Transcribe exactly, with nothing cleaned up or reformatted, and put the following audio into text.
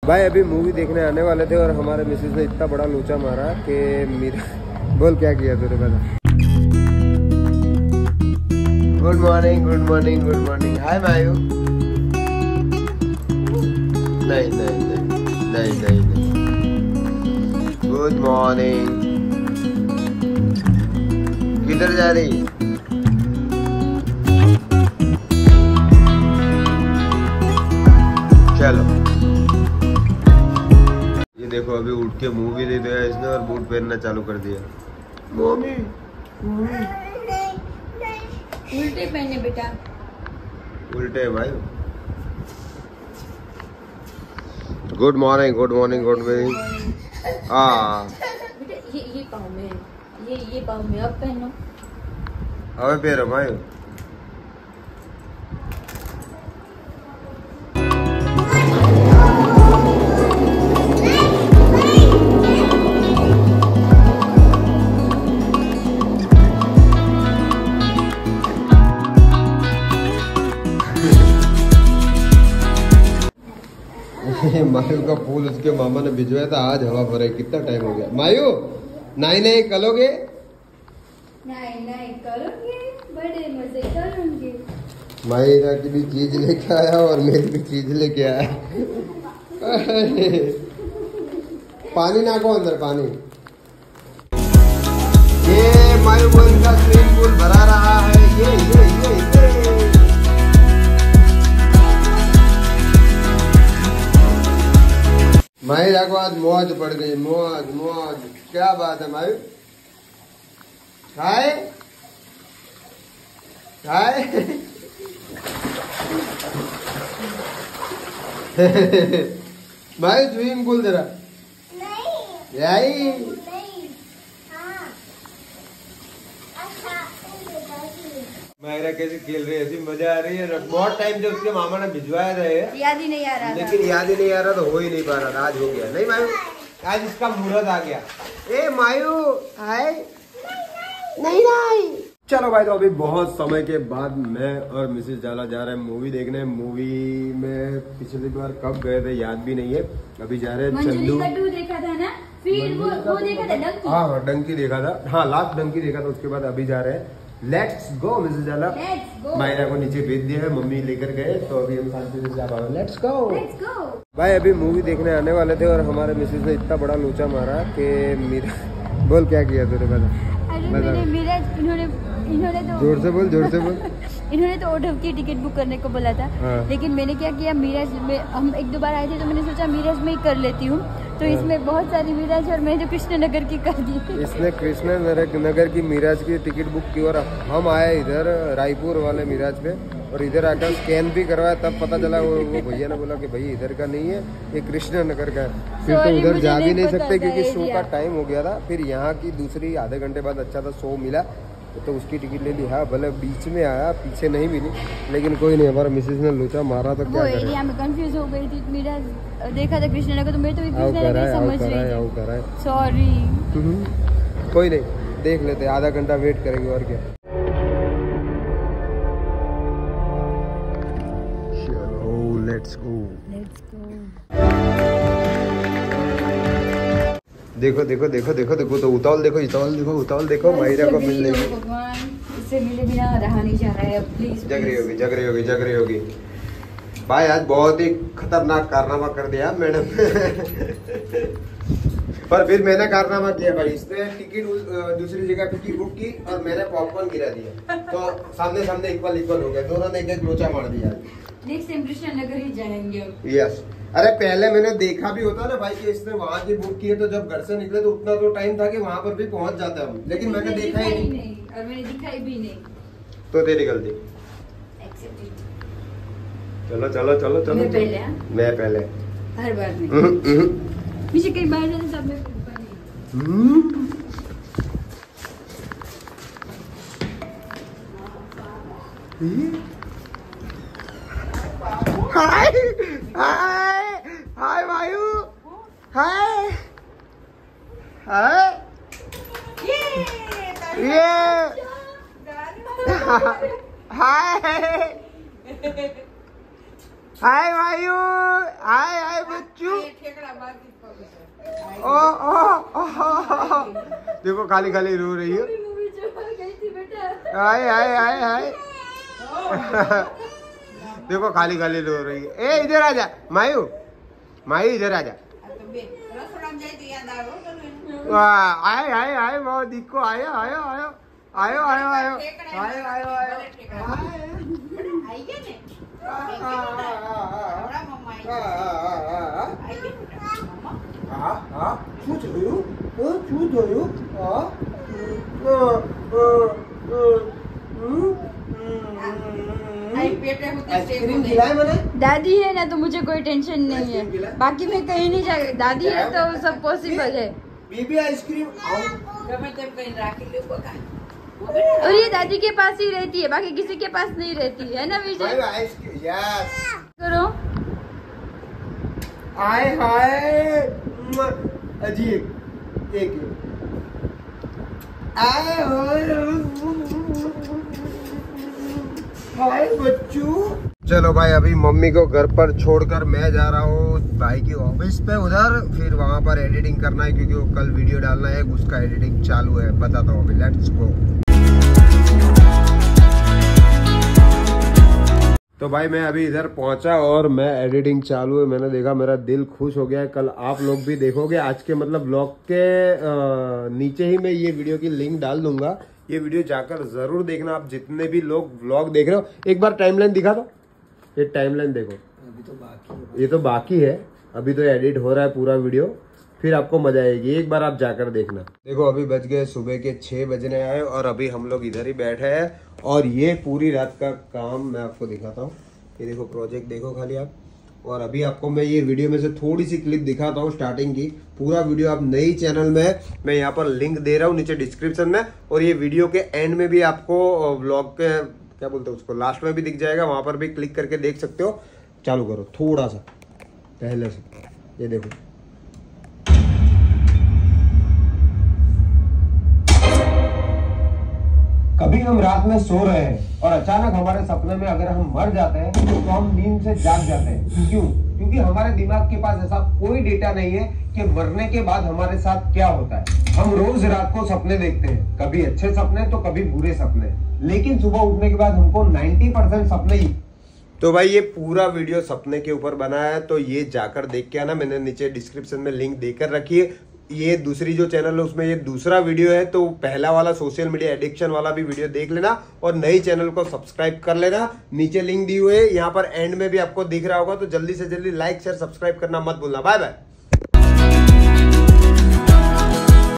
भाई अभी मूवी देखने आने वाले थे और हमारे मिसेज ने इतना बड़ा लोचा मारा कि मेरा बोल क्या किया तूने बता। Good morning good morning good morning. Hi Mayu. नहीं नहीं नहीं नहीं नहीं नहीं गुड मॉर्निंग। किधर जा रही? चलो ये देखो अभी उठ के मुंह भी दे दिया इसने और बूट पहनना चालू कर दिया। मम्मी उल्टे पहने बेटा। उल्टे भाई। Good morning good morning good morning. हाँ बेटा ये ये पाँव में ये ये पाँव में अब पहनो। अबे पैर भाई। मायू का फूल उसके मामा ने भिजवाया था, आज हवा भरे। कितना टाइम हो गया मायू? नहीं नहीं करोगे? नहीं नहीं करोगे, बड़े मजे करूंगी। मायरा की भी चीज लेके आया और मेरी भी चीज लेके आया। पानी नाको अंदर पानी। ये मायू बन का स्विमिंग पूल भरा रहा है। ये ये ये, ये। मायरा को आज मौज पड़ गई। मौज मौज क्या बात है मायू। हाय हाय। मायू स्विमिंग पूल तेरा नहीं यही नहीं। हाँ। अच्छा मायरा कैसे खेल रही है, ऐसी मजा आ रही है। बहुत टाइम से उसके मामा ने भिजवाया रहे, याद ही नहीं आ रहा, लेकिन याद ही नहीं आ रहा तो हो ही नहीं पा रहा था। आज हो गया। नहीं मायू आज इसका मुहूर्त आ गया। ए मायू हाय। नहीं नहीं चलो भाई, तो अभी बहुत समय के बाद मैं और मिसेस जाला जा रहे हैं मूवी देखने। मूवी में पिछली बार कब गए थे याद भी नहीं है। अभी जा रहे हैं चंदू। देखा था ना, फिर वो वो देखा था डंकी। हाँ डंकी देखा था। हाँ लास्ट डंकी देखा था। उसके बाद अभी जा रहे हैं। लेट्स गो मिसेस जाला। मायरा को नीचे भेज दिया है, मम्मी लेकर गए तो अभी हम शांति से जा पाए। लेट्स गो भाई अभी मूवी देखने आने वाले थे और हमारे मिसेस ने इतना बड़ा लोचा मारा कि मेरा बोल क्या किया तूने बता। मेरे इन्होंने इन्होंने तो जोर से बोल जोर से बोल। इन्होंने तो ओढ़व की टिकट बुक करने को बोला था। हाँ। लेकिन मैंने क्या किया, मिराज में हम एक दो बार आए थे तो मैंने सोचा मिराज में ही कर लेती हूँ। तो हाँ। इसमें बहुत सारी मिराज और मैं जो कृष्णनगर की कर दी। इसने कृष्णनगर की मिराज की टिकट बुक की और हम आए इधर रायपुर वाले मिराज पे और इधर आकर स्कैन भी करवाया। तब पता चला वो वो भैया ने बोला कि भाई इधर का नहीं है, ये कृष्णनगर का है। फिर तो उधर जा भी नहीं सकते क्योंकि शो का टाइम हो गया था। फिर यहाँ की दूसरी आधे घंटे बाद अच्छा था शो मिला तो उसकी टिकट ले ली। हाँ भले बीच में आया, पीछे नहीं मिली, लेकिन कोई नहीं। हमारा मिसेज ने लोचा मारा तो क्या करें। एरिया में कंफ्यूज हो गई थी। मेरा देखा था कृष्णनगर तो मैं तो कृष्णनगर समझ रही थी। सॉरी कोई नहीं, देख लेते। आधा घंटा वेट करेंगे और क्या। चलो लेट्स गो लेट्स गो। देखो देखो देखो देखो देखो तो उतावल देखो उतावल देखो उतावल देखो। मायरा को मिल लेगी। इससे मिले बिना रहा नहीं जा रहा है। प्लीज जग रही होगी जग रही होगी जग रही होगी। भाई आज बहुत ही खतरनाक कारनामा कर दिया मैडम। पर फिर मैंने कारनामा किया भाई। इसने टिकट दूसरी जगह टिकट बुक की और मैंने पॉपकॉर्न गिरा दिया तो सामने सामने इक्वल इक्वल हो गया। दोनों ने एक एक लोचा मार दिया। नेक्स्ट टाइम कृष्णनगर ही जाएंगे। यस अरे पहले मैंने देखा भी होता ना भाई कि इसने वहाँ की बुक की है तो जब घर से निकले तो उतना तो टाइम था कि वहाँ पर भी पहुँच जाते हम, लेकिन मैंने देखा ही नहीं, नहीं और मैंने दिखाई भी नहीं। तो तेरी गलती। चलो चलो चलो चलो मैं पहले मैं पहले हर बार नहीं। पीछे कई बार जाते सब में हाय हाय हाय मायू हाय हाय ये हाय हाय मायू हाय हाय बच्चू ओ, ओ, ओ, देखो खाली खाली रो रही है। हाय हाय हाय हाय देखो खाली खाली रो रही है। ए इधर आजा मायू, मायू इधर आजा। आए आए आए वो दिखो आयो आयो आयो आयो आयो आयो आयो आयो आयो શું થયું શું થયું आइसक्रीम खिलाए मैंने। दादी है ना तो मुझे कोई टेंशन नहीं है, बाकी मैं कहीं नहीं जा। दादी है तो सब पॉसिबल है। बीबी आइसक्रीम और ये दादी के पास ही रहती है, बाकी किसी के पास नहीं रहती है ना विजय। करो हाय हाय अजीब एक आए हाय बच्चू। चलो भाई अभी मम्मी को घर पर छोड़कर मैं जा रहा हूँ भाई की ऑफिस पे उधर, फिर वहाँ पर एडिटिंग करना है क्योंकि वो कल वीडियो डालना है, उसका एडिटिंग चालू है। बताता हूँ अभी, लेट्स गो। तो भाई मैं अभी इधर पहुंचा और मैं एडिटिंग चालू है। मैंने देखा मेरा दिल खुश हो गया है। कल आप लोग भी देखोगे आज के मतलब ब्लॉग के आ, नीचे ही मैं ये वीडियो की लिंक डाल दूंगा। ये वीडियो जाकर जरूर देखना आप जितने भी लोग व्लॉग देख रहे हो। एक बार टाइमलाइन दिखा दो, ये टाइमलाइन देखो। अभी तो बाकी है, ये तो बाकी है, अभी तो एडिट हो रहा है पूरा वीडियो, फिर आपको मजा आएगी। एक बार आप जाकर देखना। देखो अभी बज गए सुबह के छह बजने आए और अभी हम लोग इधर ही बैठे हैं और ये पूरी रात का काम मैं आपको दिखाता हूँ। ये देखो प्रोजेक्ट देखो खाली आप। और अभी आपको मैं ये वीडियो में से थोड़ी सी क्लिप दिखाता हूँ स्टार्टिंग की। पूरा वीडियो आप नई चैनल में है, मैं यहाँ पर लिंक दे रहा हूँ नीचे डिस्क्रिप्शन में, और ये वीडियो के एंड में भी आपको व्लॉग के क्या बोलते हैं उसको लास्ट में भी दिख जाएगा, वहां पर भी क्लिक करके देख सकते हो। चालू करो थोड़ा सा पहले से, ये देखो कभी हम रात में सो रहे हैं और अचानक हमारे सपने में अगर हम मर जाते हैं तो हम नींद से जाग जाते हैं। क्यों? क्योंकि हमारे दिमाग के पास ऐसा कोई डेटा नहीं है कि मरने के बाद हमारे साथ क्या होता है। हम रोज रात को सपने देखते हैं, कभी अच्छे सपने तो कभी बुरे सपने, लेकिन सुबह उठने के बाद हमको नब्बे परसेंट सपने ही। तो भाई ये पूरा वीडियो सपने के ऊपर बना है, तो ये जाकर देख के आना। मैंने नीचे डिस्क्रिप्शन में लिंक देकर रखी है। ये दूसरी जो चैनल है उसमें ये दूसरा वीडियो है, तो पहला वाला सोशल मीडिया एडिक्शन वाला भी वीडियो देख लेना और नई चैनल को सब्सक्राइब कर लेना। नीचे लिंक दी हुई है, यहाँ पर एंड में भी आपको दिख रहा होगा, तो जल्दी से जल्दी लाइक शेयर सब्सक्राइब करना मत भूलना। Bye bye.